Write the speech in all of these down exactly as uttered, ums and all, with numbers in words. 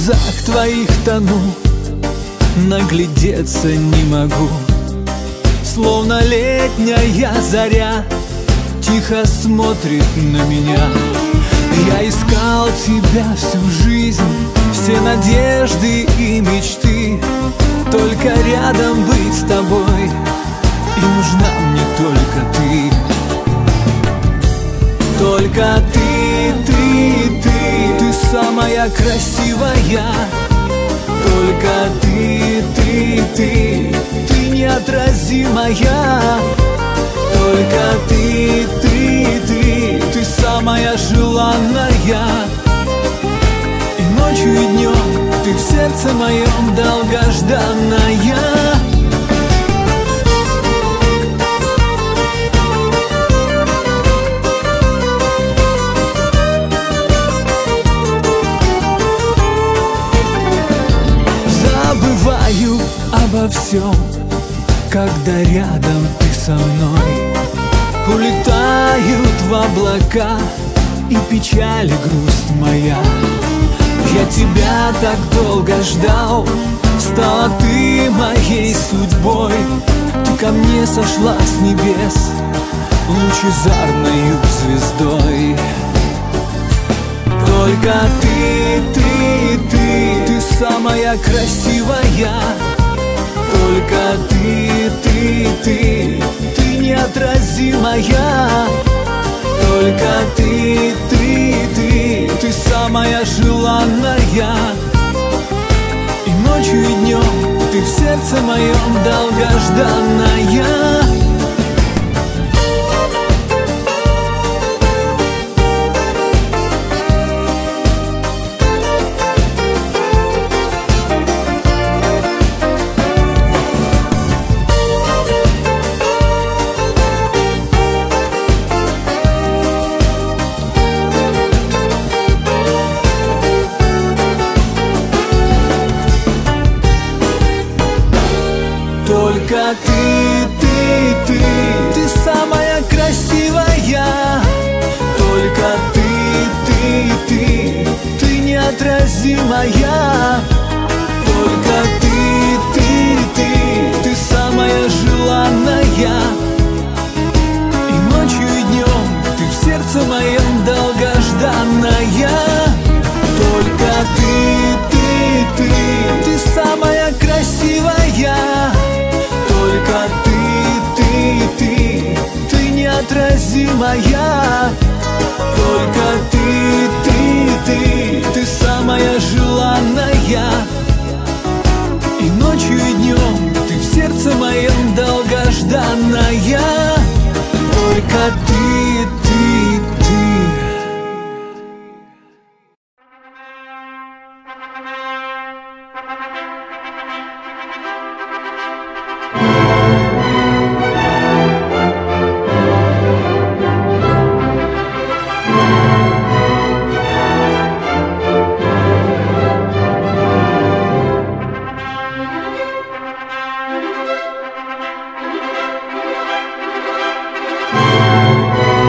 глазах твоих тону, наглядеться не могу. Словно летняя заря тихо смотрит на меня. Я искал тебя всю жизнь, все надежды и мечты, только рядом быть с тобой, и нужна мне только ты. Только ты, ты, ты, ты самая красивая. Только ты, ты, ты, ты неотразимая. Только ты, ты, ты, ты самая желанная. И ночью, и днем ты в сердце моем долгожданная. Забываю обо всем, когда рядом ты со мной. Улетают в облака и печаль, и грусть моя. Я тебя так долго ждал, стала ты моей судьбой. Ты ко мне сошла с небес лучезарною звездой. Только ты, ты, ты, ты самая красивая. Только ты, ты, ты, ты неотразимая. Только ты, ты, ты, ты самая желанная. И ночью, и днем ты в сердце моем долгожданная. Только ты, ты, ты, ты самая красивая. Только ты, ты, ты, ты неотразимая. Только ты, ты, ты, ты самая желанная. И ночью, и днем ты в сердце моем долгожданная. Только ты, ты, ты, ты самая красивая. Только ты, ты, ты, ты неотразимая. Только ты, ты, ты, ты самая желанная. И ночью, и днем ты в сердце моем долгожданная. Только ты, ты, ты. Oh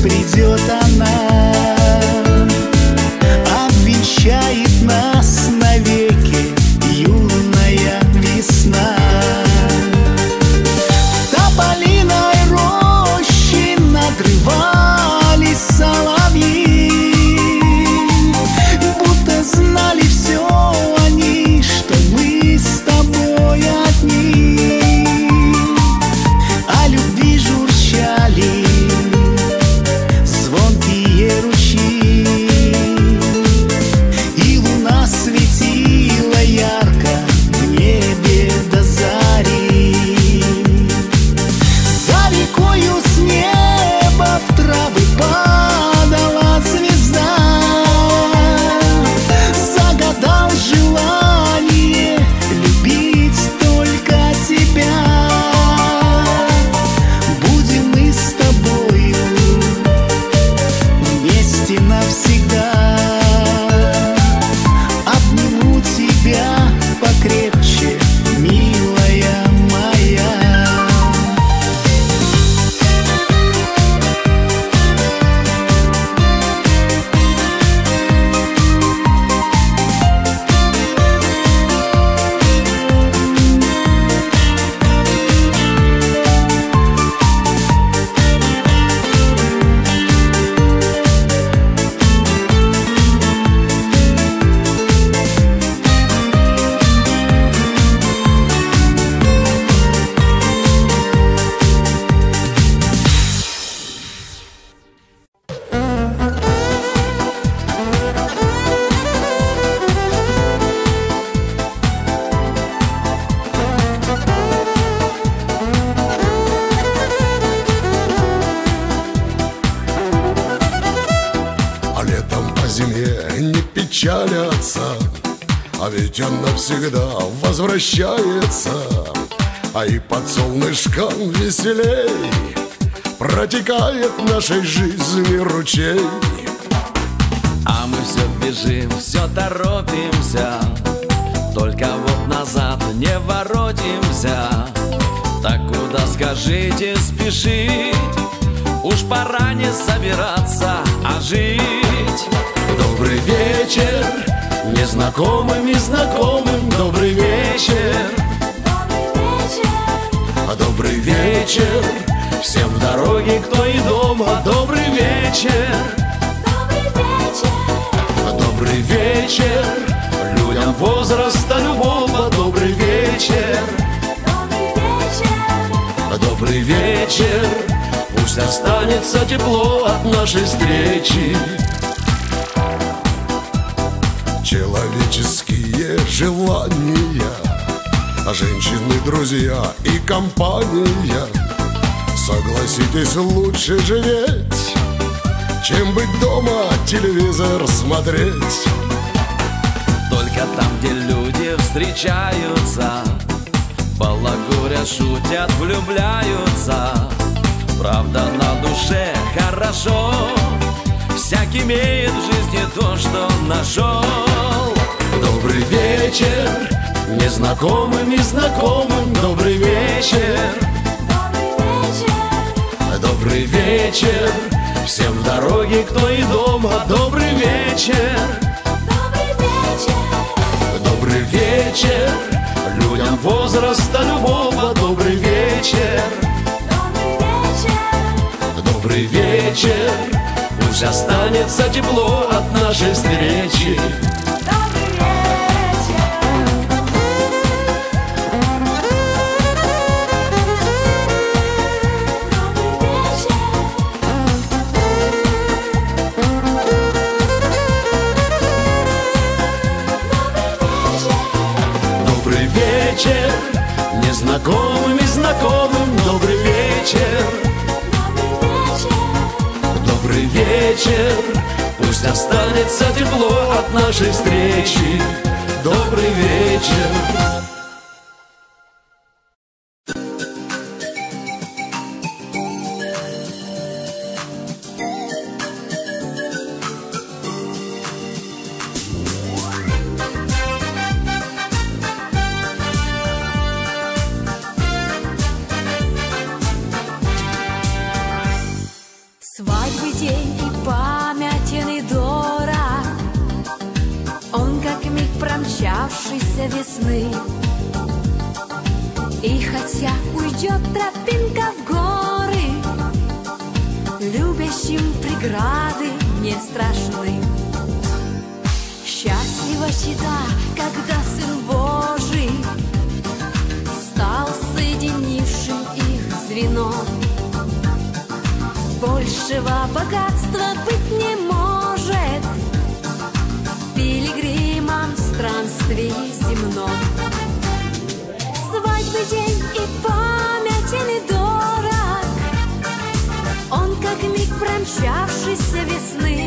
придет она, обвенчает нас навеки юная весна. В тополиной роще надрывались соловьи, будто знали все они, что мы с тобой одни. О любви журчали звонкие ручьи, и луна светила ярко в небе до зари. За рекою с неба в травы падала звезда, загадал желание любить только тебя. Будем мы с тобою вместе навсегда. Обниму тебя покрепче, милая моя. А летом по зиме не печалятся, а ведь он навсегда возвращается. А и под солнышком веселей протекает в нашей жизни ручей. А мы все бежим, все торопимся, только вот назад не воротимся. Так куда, скажите, спешить? Уж пора не собираться, а жить. Добрый вечер, незнакомым и знакомым. Добрый вечер, а добрый вечер всем в дороге, кто и дома. Добрый вечер, а добрый вечер людям возраста любого. Добрый вечер, а добрый вечер пусть останется тепло от нашей встречи. Человеческие желания, а женщины, друзья и компания. Согласитесь, лучше живеть, чем быть дома, телевизор смотреть. Только там, где люди встречаются, балагурят, шутят, влюбляются. Правда, на душе хорошо, всякий имеет в жизни то, что нашел. Добрый вечер, незнакомым и знакомым. Добрый вечер, добрый вечер всем в дороге, кто и дома. Добрый вечер, добрый вечер людям возраста любого. Добрый вечер, добрый вечер пусть останется тепло от нашей встречи. Добрый вечер, незнакомым и знакомым. Добрый вечер, добрый вечер пусть останется тепло от нашей встречи. Добрый вечер. Свадьба Свадьбы день и памятен и дорог, он как миг промчавшейся весны. И хотя уйдет тропинка в горы, любящим преграды не страшны. Счастлива чета, когда Сын Божий стал соединившим их звеном. Большего богатства быть не может пилигримам в странстве земном. Свадьбы день и памятен и дорог, он как миг промчавшейся весны.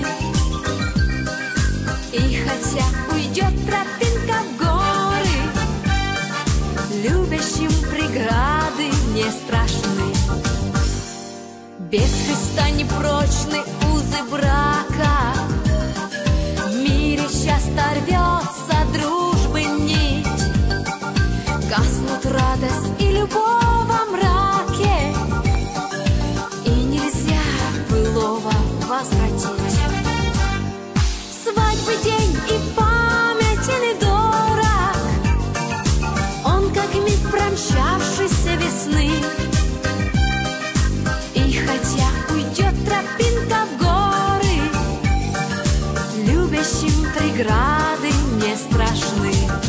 И хотя уйдет тропинка в горы, любящим преграды не страшны. Без Христа непрочны узы брака, в мире часто рвется дружбы нить. Гаснут радость и любовь во мраке, и нельзя былого возвратить. Свадьбы день и памятен и дорог, он как миг промчавшейся весны. И хотя уйдет тропинка в горы, любящим преграды не страшны.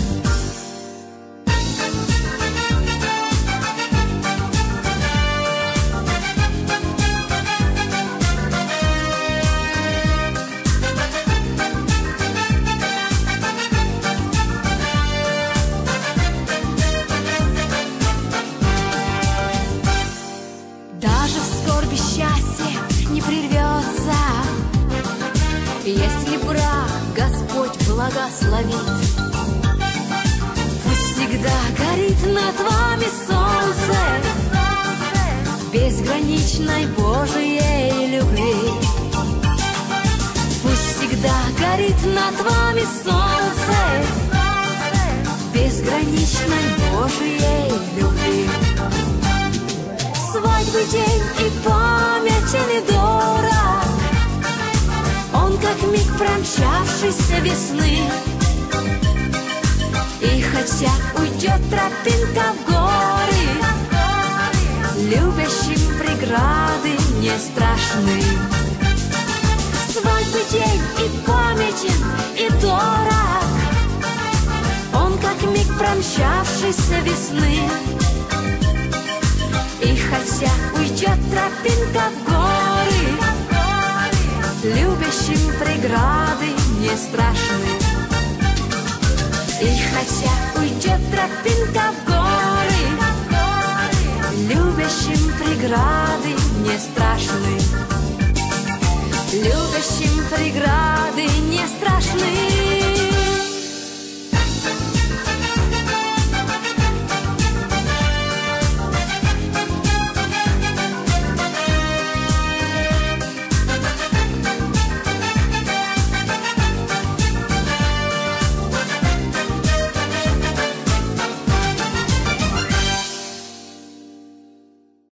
Даже в скорби счастье не прервется, если брак Господь благословит. Пусть всегда горит над вами солнце безграничной Божией любви. Пусть всегда горит над вами солнце безграничной Божией любви. Свадьбы день и памятен и дорог, он как миг промчавшейся весны. И хотя уйдет тропинка в горы, любящим преграды не страшны. Свадьбы день и памятен и дорог, он как миг промчавшейся весны. И хотя уйдет тропинка в горы, любящим преграды не страшны. И хотя уйдет тропинка в горы, любящим преграды не страшны. Любящим преграды